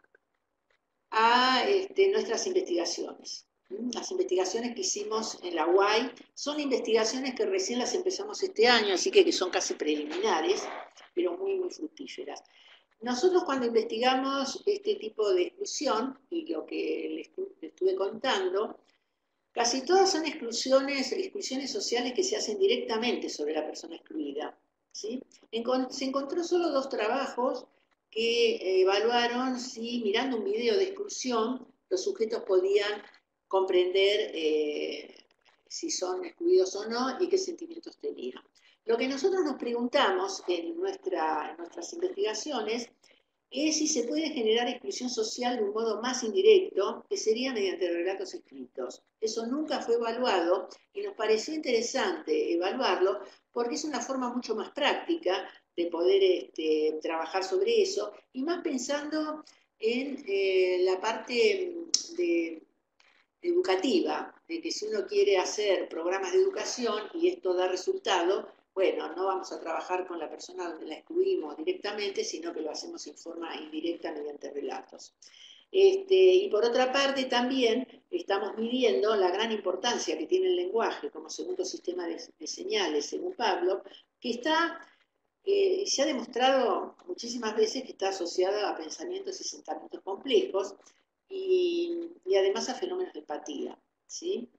a este, nuestras investigaciones. Las investigaciones que hicimos en la U A I son investigaciones que recién las empezamos este año, así que, que son casi preliminares, pero muy, muy fructíferas. Nosotros cuando investigamos este tipo de exclusión, y lo que les estuve contando, casi todas son exclusiones, exclusiones sociales que se hacen directamente sobre la persona excluida, ¿sí? Se encontró solo dos trabajos que evaluaron si mirando un video de exclusión los sujetos podían comprender eh, si son excluidos o no y qué sentimientos tenían. Lo que nosotros nos preguntamos en, nuestra, en nuestras investigaciones es si se puede generar exclusión social de un modo más indirecto, que sería mediante relatos escritos. Eso nunca fue evaluado y nos pareció interesante evaluarlo porque es una forma mucho más práctica de poder este, trabajar sobre eso, y más pensando en eh, la parte de, educativa, de que si uno quiere hacer programas de educación y esto da resultado, bueno, no vamos a trabajar con la persona donde la excluimos directamente, sino que lo hacemos en forma indirecta mediante relatos. Este, y por otra parte también estamos midiendo la gran importancia que tiene el lenguaje como segundo sistema de, de señales, según Pablo, que está, eh, se ha demostrado muchísimas veces que está asociada a pensamientos y sentimientos complejos y, y además a fenómenos de empatía, ¿sí?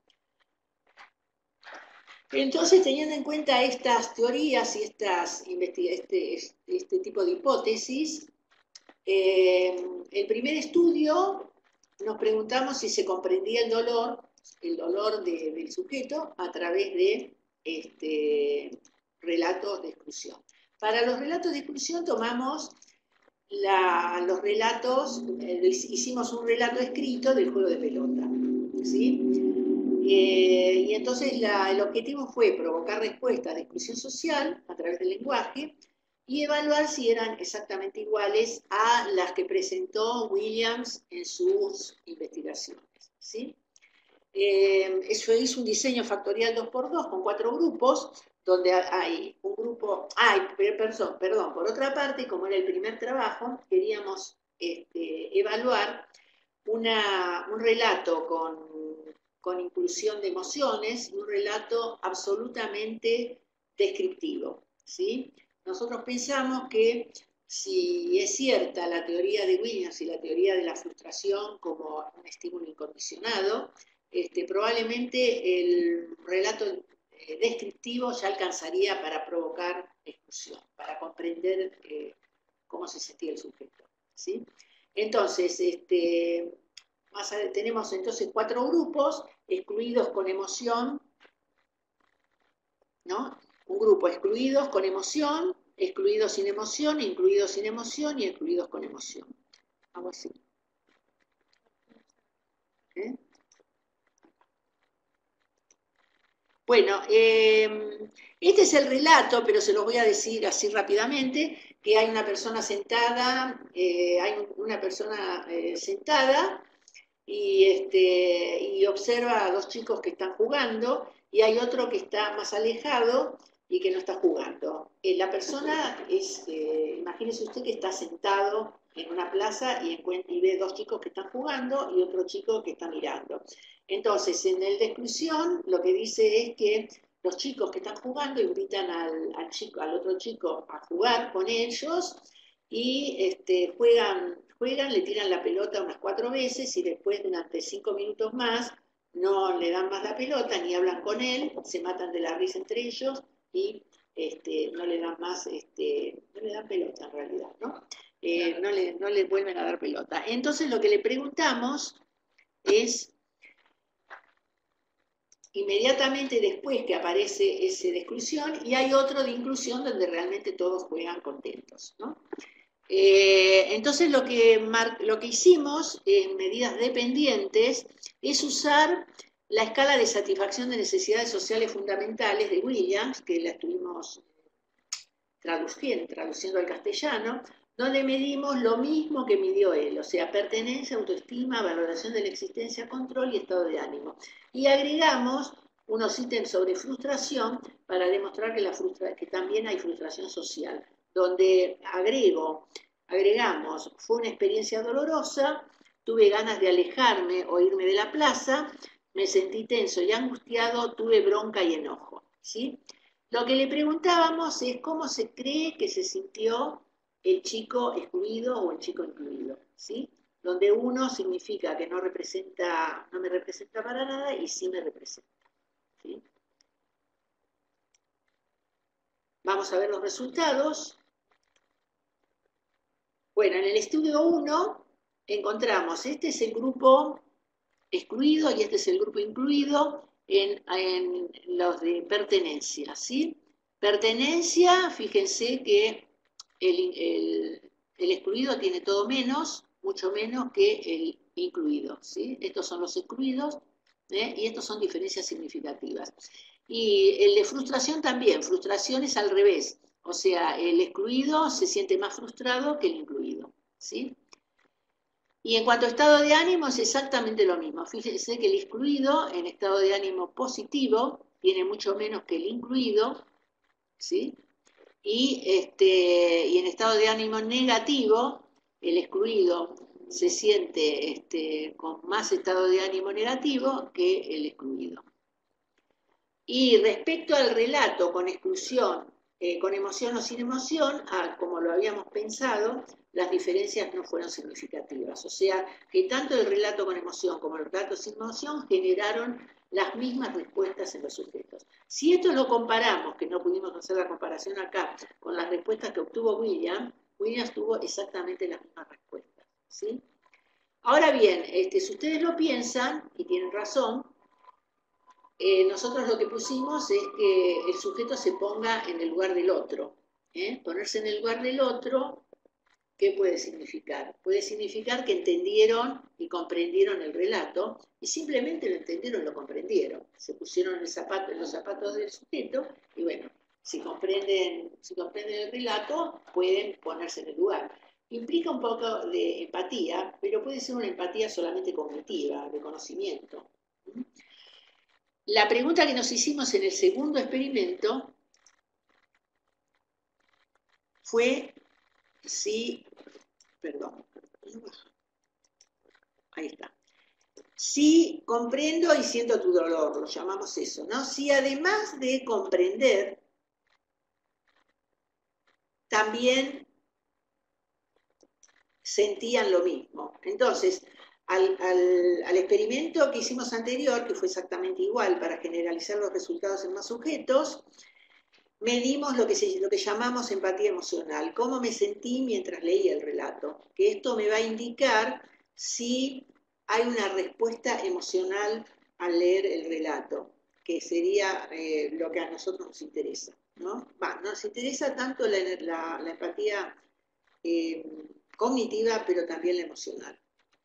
Entonces, teniendo en cuenta estas teorías y estas, este, este tipo de hipótesis, eh, el primer estudio nos preguntamos si se comprendía el dolor, el dolor de, del sujeto a través de este, relatos de exclusión. Para los relatos de exclusión tomamos la, los relatos, eh, hicimos un relato escrito del juego de pelota, ¿sí? Eh, y entonces la, el objetivo fue provocar respuestas de exclusión social a través del lenguaje y evaluar si eran exactamente iguales a las que presentó Williams en sus investigaciones, ¿sí? Eh, eso hizo un diseño factorial dos por dos con cuatro grupos, donde hay un grupo, ay, perdón, perdón, por otra parte, como era el primer trabajo, queríamos este, evaluar una, un relato con, con inclusión de emociones y un relato absolutamente descriptivo, ¿sí? Nosotros pensamos que si es cierta la teoría de Williams y la teoría de la frustración como un estímulo incondicionado, este, probablemente el relato eh, descriptivo ya alcanzaría para provocar exclusión, para comprender eh, cómo se sentía el sujeto, ¿sí? Entonces, este, más a, tenemos entonces cuatro grupos: excluidos con emoción, ¿no? Un grupo excluidos con emoción, excluidos sin emoción, incluidos sin emoción y excluidos con emoción. Algo así. ¿Eh? Bueno, eh, este es el relato, pero se lo voy a decir así rápidamente, que hay una persona sentada, eh, hay una persona eh, sentada y, este, y observa a dos chicos que están jugando, y hay otro que está más alejado y que no está jugando. Eh, la persona es, eh, imagínese usted que está sentado en una plaza y, y ve dos chicos que están jugando y otro chico que está mirando. Entonces, en el de exclusión, lo que dice es que los chicos que están jugando invitan al, al, chico, al otro chico a jugar con ellos y este, juegan, juegan, le tiran la pelota unas cuatro veces y después durante cinco minutos más no le dan más la pelota ni hablan con él, se matan de la risa entre ellos y este, no le dan más, este, no le dan pelota en realidad, ¿no? Eh, no, le, no le vuelven a dar pelota. Entonces lo que le preguntamos es, inmediatamente después que aparece ese de exclusión, y hay otro de inclusión donde realmente todos juegan contentos, ¿no? Eh, entonces lo que, lo que hicimos en medidas dependientes es usar la escala de satisfacción de necesidades sociales fundamentales de Williams, que la estuvimos traduciendo, traduciendo al castellano, donde medimos lo mismo que midió él, o sea, pertenencia, autoestima, valoración de la existencia, control y estado de ánimo. Y agregamos unos ítems sobre frustración para demostrar que, la frustra que también hay frustración social, donde agrego, agregamos, fue una experiencia dolorosa, tuve ganas de alejarme o irme de la plaza, me sentí tenso y angustiado, tuve bronca y enojo, ¿sí? Lo que le preguntábamos es cómo se cree que se sintió el chico excluido o el chico incluido, ¿sí? Donde uno significa que no representa, no me representa para nada y sí me representa, ¿sí? Vamos a ver los resultados. Bueno, en el estudio uno encontramos, este es el grupo excluido y este es el grupo incluido en, en los de pertenencia, ¿sí? Pertenencia, fíjense que el, el, el excluido tiene todo menos, mucho menos que el incluido, ¿sí? Estos son los excluidos, ¿eh? Y estos son diferencias significativas. Y el de frustración también, frustración es al revés, o sea, el excluido se siente más frustrado que el incluido, ¿sí? Y en cuanto a estado de ánimo es exactamente lo mismo. Fíjense que el excluido en estado de ánimo positivo tiene mucho menos que el incluido, ¿sí? Y, este, y en estado de ánimo negativo, el excluido se siente este, con más estado de ánimo negativo que el excluido. Y respecto al relato con exclusión, eh, con emoción o sin emoción, ah, como lo habíamos pensado, las diferencias no fueron significativas. O sea, que tanto el relato con emoción como el relato sin emoción generaron las mismas respuestas en los sujetos. Si esto lo comparamos, que no pudimos hacer la comparación acá, con las respuestas que obtuvo William, William tuvo exactamente las mismas respuestas, ¿sí? Ahora bien, este, si ustedes lo piensan, y tienen razón, eh, nosotros lo que pusimos es que el sujeto se ponga en el lugar del otro. ¿eh? Ponerse en el lugar del otro, ¿qué puede significar? Puede significar que entendieron y comprendieron el relato, y simplemente lo entendieron y lo comprendieron. Se pusieron en, el zapato, en los zapatos del sujeto, y bueno, si comprenden, si comprenden el relato, pueden ponerse en el lugar. Implica un poco de empatía, pero puede ser una empatía solamente cognitiva, de conocimiento. La pregunta que nos hicimos en el segundo experimento fue si, perdón, ahí está, si comprendo y siento tu dolor, lo llamamos eso, ¿no? Si además de comprender, también sentían lo mismo. Entonces, al, al, al experimento que hicimos anterior, que fue exactamente igual para generalizar los resultados en más sujetos, medimos lo que, se, lo que llamamos empatía emocional, cómo me sentí mientras leía el relato, que esto me va a indicar si hay una respuesta emocional al leer el relato, que sería eh, lo que a nosotros nos interesa, ¿no? Va, nos interesa tanto la, la, la empatía eh, cognitiva, pero también la emocional.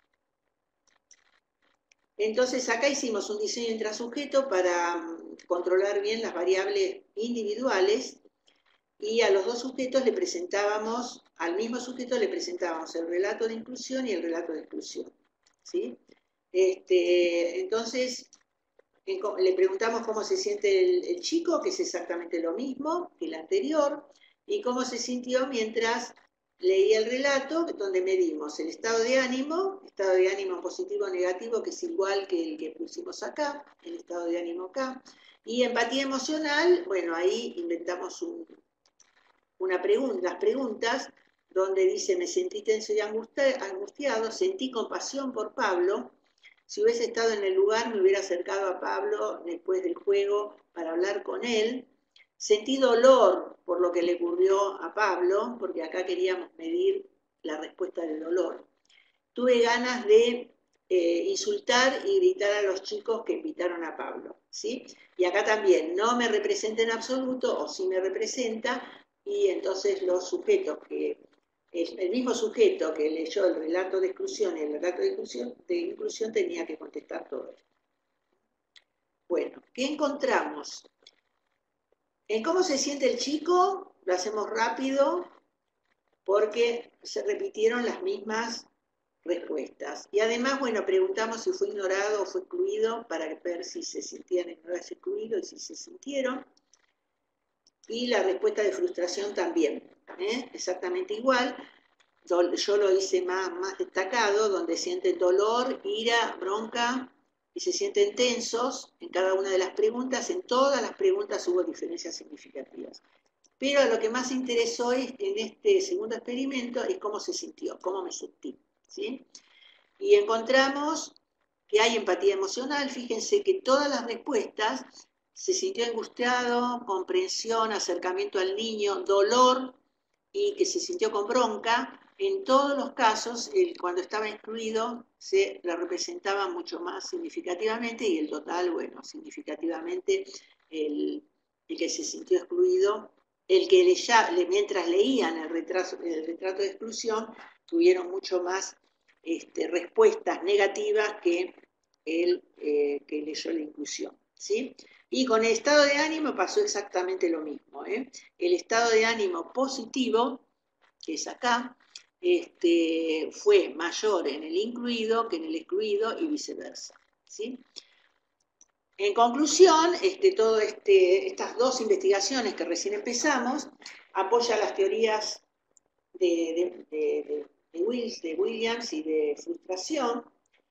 Entonces acá hicimos un diseño intrasujeto para um, controlar bien las variables individuales y a los dos sujetos le presentábamos, al mismo sujeto le presentábamos el relato de inclusión y el relato de exclusión, ¿sí? Este, entonces le preguntamos cómo se siente el, el chico, que es exactamente lo mismo que el anterior, y cómo se sintió mientras leía el relato, donde medimos el estado de ánimo, estado de ánimo positivo o negativo, que es igual que el que pusimos acá, el estado de ánimo acá, y empatía emocional, bueno, ahí inventamos un, una pregunta, las preguntas, donde dice, me sentí tenso y angustiado, sentí compasión por Pablo. Si hubiese estado en el lugar, me hubiera acercado a Pablo después del juego para hablar con él. Sentí dolor por lo que le ocurrió a Pablo, porque acá queríamos medir la respuesta del dolor. Tuve ganas de eh, insultar y gritar a los chicos que invitaron a Pablo, ¿sí? Y acá también, no me representa en absoluto, o sí me representa, y entonces los sujetos que el mismo sujeto que leyó el relato de exclusión y el relato de inclusión, de inclusión tenía que contestar todo esto. Bueno, ¿qué encontramos? En cómo se siente el chico, lo hacemos rápido porque se repitieron las mismas respuestas. Y además, bueno, preguntamos si fue ignorado o fue excluido para ver si se sentían ignorados y excluidos y si se sintieron. Y la respuesta de frustración también, ¿eh? Exactamente igual. Yo lo hice más, más destacado, donde sienten dolor, ira, bronca, y se sienten tensos en cada una de las preguntas. En todas las preguntas hubo diferencias significativas. Pero lo que más interesó es, en este segundo experimento es cómo se sintió, cómo me sentí, ¿sí? Y encontramos que hay empatía emocional. Fíjense que todas las respuestas, se sintió angustiado, comprensión, acercamiento al niño, dolor, y que se sintió con bronca. En todos los casos, el, cuando estaba excluido, se la representaba mucho más significativamente, y el total, bueno, significativamente, el, el que se sintió excluido, el que le, ya, le, mientras leían el, retraso, el retrato de exclusión, tuvieron mucho más este, respuestas negativas que el eh, que leyó la inclusión, ¿sí? Y con el estado de ánimo pasó exactamente lo mismo, ¿eh? El estado de ánimo positivo, que es acá, este, fue mayor en el incluido que en el excluido y viceversa, ¿sí? En conclusión, este, todo este, estas dos investigaciones que recién empezamos apoyan las teorías de, de, de, de, Wills, de Williams y de frustración.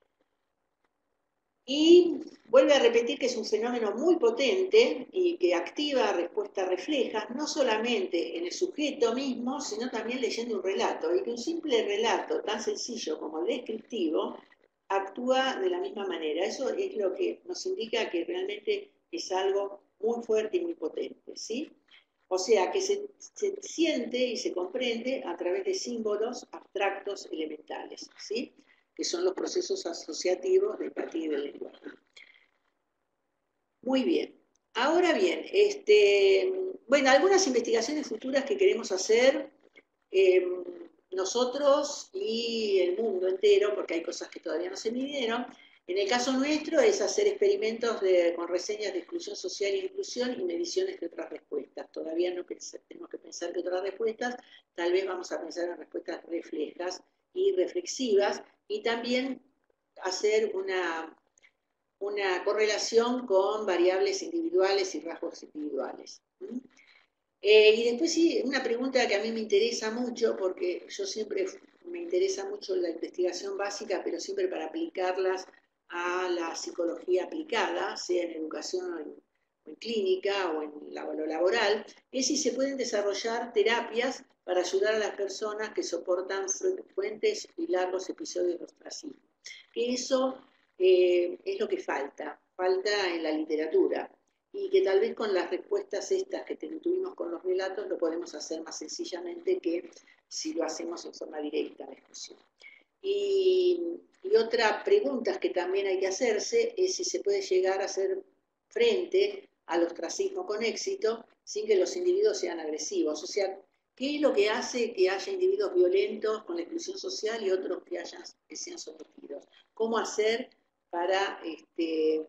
Y vuelve a repetir que es un fenómeno muy potente y que activa respuestas reflejas, no solamente en el sujeto mismo, sino también leyendo un relato, y que un simple relato tan sencillo como el descriptivo actúa de la misma manera. Eso es lo que nos indica que realmente es algo muy fuerte y muy potente, ¿sí? O sea, que se, se siente y se comprende a través de símbolos abstractos elementales, ¿sí? Que son los procesos asociativos de empatía y del lenguaje. Muy bien. Ahora bien, este, bueno, algunas investigaciones futuras que queremos hacer eh, nosotros y el mundo entero, porque hay cosas que todavía no se midieron. En el caso nuestro es hacer experimentos de, con reseñas de exclusión social e inclusión y mediciones de otras respuestas. Todavía no pensé, tenemos que pensar que otras respuestas, tal vez vamos a pensar en respuestas reflejas y reflexivas, y también hacer una, una correlación con variables individuales y rasgos individuales. ¿Mm? Eh, y después sí, una pregunta que a mí me interesa mucho, porque yo siempre me interesa mucho la investigación básica, pero siempre para aplicarlas a la psicología aplicada, sea en educación o en, o en clínica o en la, lo laboral, es si se pueden desarrollar terapias para ayudar a las personas que soportan frecuentes y largos episodios de ostracismo. Que eso eh, es lo que falta, falta en la literatura, y que tal vez con las respuestas estas que tuvimos con los relatos lo podemos hacer más sencillamente que si lo hacemos en forma directa, la exclusión. Y, y otra pregunta que también hay que hacerse es si se puede llegar a hacer frente al ostracismo con éxito sin que los individuos sean agresivos. O sea, ¿qué es lo que hace que haya individuos violentos con la exclusión social y otros que, hayan, que sean sometidos? ¿Cómo hacer para, este,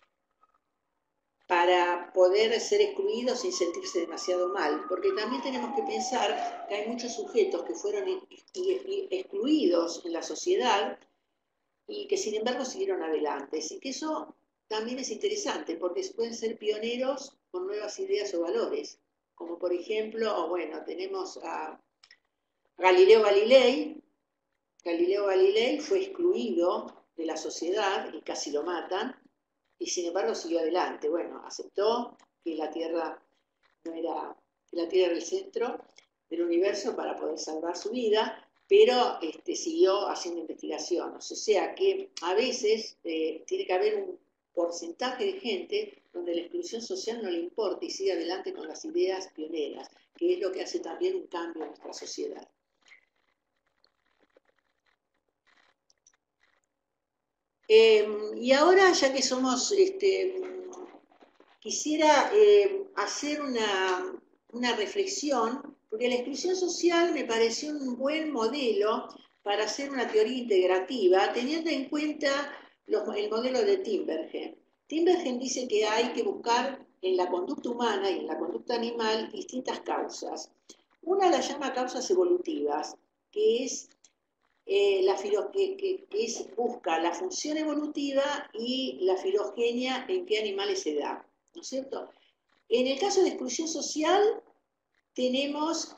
para poder ser excluidos sin sentirse demasiado mal? Porque también tenemos que pensar que hay muchos sujetos que fueron excluidos en la sociedad y que sin embargo siguieron adelante. Así que eso también es interesante porque pueden ser pioneros con nuevas ideas o valores. Como por ejemplo, bueno, tenemos a Galileo Galilei. Galileo Galilei fue excluido de la sociedad y casi lo matan, y sin embargo siguió adelante. Bueno, aceptó que la Tierra no era, que la Tierra era el centro del universo para poder salvar su vida, pero este, siguió haciendo investigaciones. O sea que a veces eh, tiene que haber un porcentaje de gente donde la exclusión social no le importa y sigue adelante con las ideas pioneras, que es lo que hace también un cambio en nuestra sociedad. Eh, y ahora, ya que somos, este, quisiera eh, hacer una, una reflexión, porque la exclusión social me pareció un buen modelo para hacer una teoría integrativa, teniendo en cuenta los, el modelo de Tinbergen. Tinbergen dice que hay que buscar en la conducta humana y en la conducta animal distintas causas. Una la llama causas evolutivas, que es Eh, la filo, que, que, que es, busca la función evolutiva y la filogenia en qué animales se da, ¿no es cierto? En el caso de exclusión social, tenemos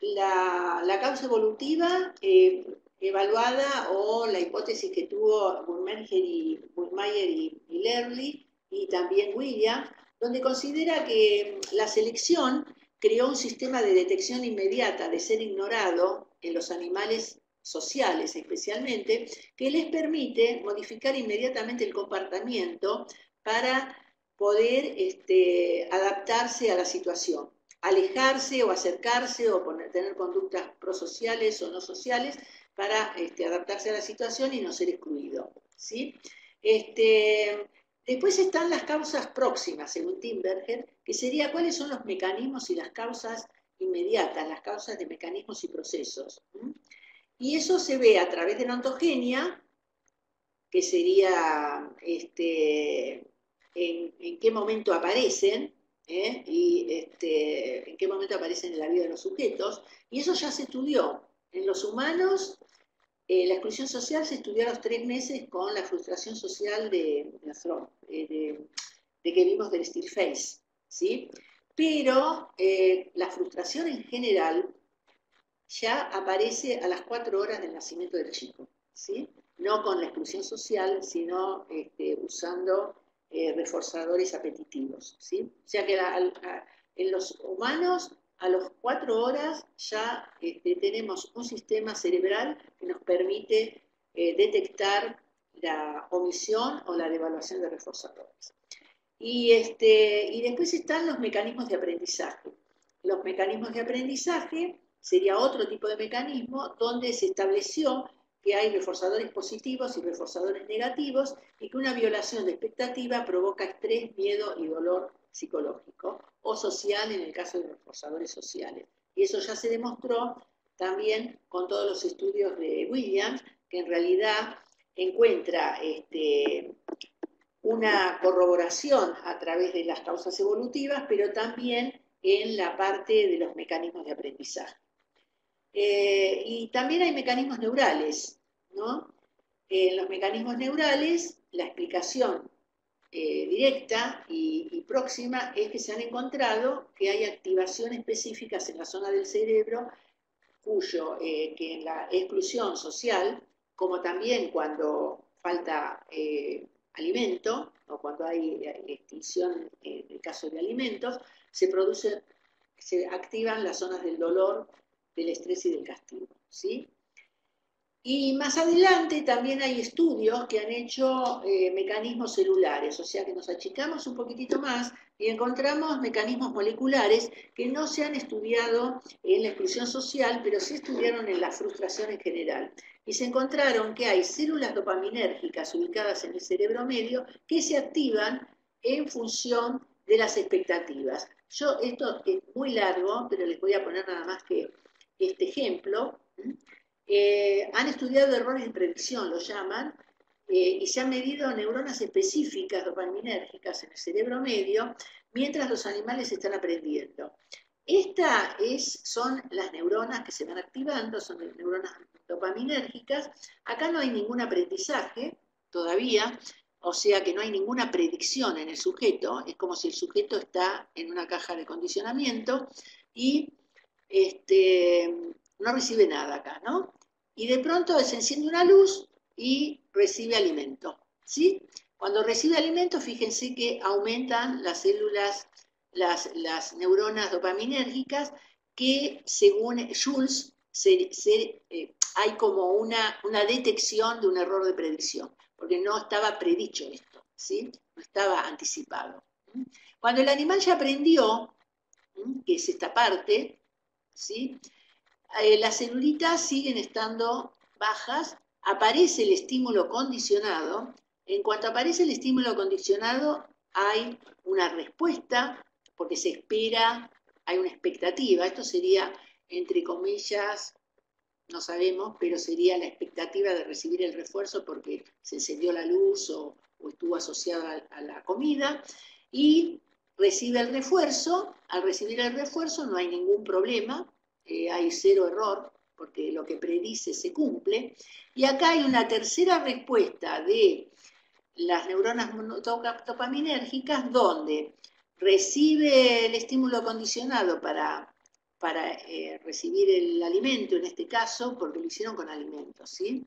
la, la causa evolutiva eh, evaluada, o la hipótesis que tuvo Bullmeyer y, Bullmeyer y, y Lerley, y también Williams, donde considera que la selección creó un sistema de detección inmediata de ser ignorado en los animales sociales especialmente, que les permite modificar inmediatamente el comportamiento para poder este, adaptarse a la situación, alejarse o acercarse o poner, tener conductas prosociales o no sociales para este, adaptarse a la situación y no ser excluido, ¿sí? Este, después están las causas próximas, según Tinbergen, que sería cuáles son los mecanismos y las causas inmediatas, las causas de mecanismos y procesos. ¿Mm? Y eso se ve a través de la ontogenia, que sería este, en, en qué momento aparecen, ¿eh? y este, en qué momento aparecen en la vida de los sujetos, y eso ya se estudió. En los humanos, eh, la exclusión social se estudió a los tres meses con la frustración social de, de, de, de que vimos del still face, ¿sí? Pero eh, la frustración en general ya aparece a las cuatro horas del nacimiento del chico, ¿sí? No con la exclusión social, sino este, usando eh, reforzadores apetitivos, ¿sí? O sea que la, a, en los humanos a las cuatro horas ya este, tenemos un sistema cerebral que nos permite eh, detectar la omisión o la devaluación de reforzadores. Y, este, y después están los mecanismos de aprendizaje. Los mecanismos de aprendizaje sería otro tipo de mecanismo donde se estableció que hay reforzadores positivos y reforzadores negativos, y que una violación de expectativa provoca estrés, miedo y dolor psicológico o social en el caso de reforzadores sociales. Y eso ya se demostró también con todos los estudios de Williams, que en realidad encuentra este, una corroboración a través de las causas evolutivas, pero también en la parte de los mecanismos de aprendizaje. Eh, y también hay mecanismos neurales, ¿no? En los mecanismos neurales, la explicación eh, directa y, y próxima es que se han encontrado que hay activaciones específicas en la zona del cerebro cuyo, eh, que en la exclusión social, como también cuando falta eh, alimento, o cuando hay extinción en el caso de alimentos, se produce, se activan las zonas del dolor, del estrés y del castigo, ¿sí? Y más adelante también hay estudios que han hecho eh, mecanismos celulares, o sea que nos achicamos un poquitito más y encontramos mecanismos moleculares que no se han estudiado en la exclusión social, pero sí estudiaron en la frustración en general. Y se encontraron que hay células dopaminérgicas ubicadas en el cerebro medio que se activan en función de las expectativas. Yo, esto es muy largo, pero les voy a poner nada más que este ejemplo. Eh, han estudiado errores de predicción, lo llaman, eh, y se han medido neuronas específicas dopaminérgicas en el cerebro medio mientras los animales están aprendiendo. Estas es, son las neuronas que se van activando, son neuronas dopaminérgicas. Acá no hay ningún aprendizaje todavía, o sea que no hay ninguna predicción en el sujeto, es como si el sujeto está en una caja de condicionamiento y este, no recibe nada acá, ¿no? Y de pronto se enciende una luz y recibe alimento, ¿sí? Cuando recibe alimento, fíjense que aumentan las células, las, las neuronas dopaminérgicas, que según Schulz, se, se, eh, hay como una, una detección de un error de predicción, porque no estaba predicho esto, ¿sí? No estaba anticipado. Cuando el animal ya aprendió, que es esta parte, ¿sí? Eh, las celulitas siguen estando bajas, aparece el estímulo condicionado. En cuanto aparece el estímulo condicionado, hay una respuesta, porque se espera, hay una expectativa. Esto sería, entre comillas, no sabemos, pero sería la expectativa de recibir el refuerzo porque se encendió la luz o, o estuvo asociado a, a la comida, y recibe el refuerzo. Al recibir el refuerzo no hay ningún problema, eh, hay cero error, porque lo que predice se cumple. Y acá hay una tercera respuesta de las neuronas dopaminérgicas, donde recibe el estímulo condicionado para, para eh, recibir el alimento, en este caso, porque lo hicieron con alimentos, ¿sí?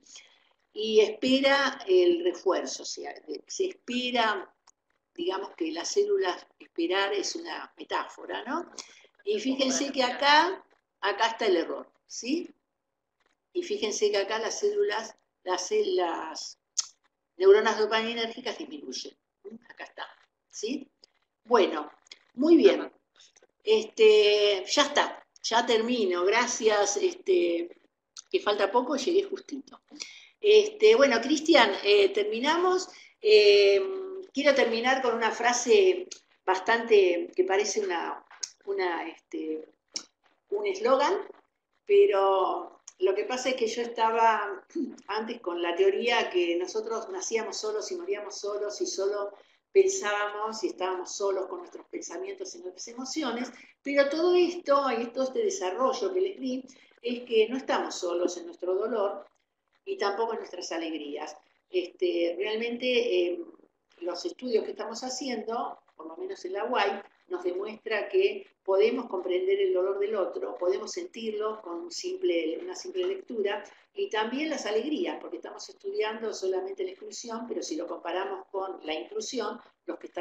Y espera el refuerzo, o sea, se espera, digamos que las células, esperar es una metáfora, ¿no? Y fíjense que acá, acá está el error, ¿sí? Y fíjense que acá las células, las células, neuronas dopaminérgicas disminuyen. Acá está, ¿sí? Bueno, muy bien. Este, ya está, ya termino. Gracias, este, que falta poco, llegué justito. Este, bueno, Cristian, eh, terminamos. Eh, quiero terminar con una frase bastante, que parece una, una este, un eslogan, pero lo que pasa es que yo estaba antes con la teoría que nosotros nacíamos solos y moríamos solos y solo pensábamos y estábamos solos con nuestros pensamientos y nuestras emociones, pero todo esto y todo este desarrollo que les di es que no estamos solos en nuestro dolor y tampoco en nuestras alegrías. Este, realmente eh, los estudios que estamos haciendo, por lo menos en la U A I, nos demuestra que podemos comprender el dolor del otro, podemos sentirlo con un simple, una simple lectura, y también las alegrías, porque estamos estudiando solamente la exclusión, pero si lo comparamos con la inclusión, los que están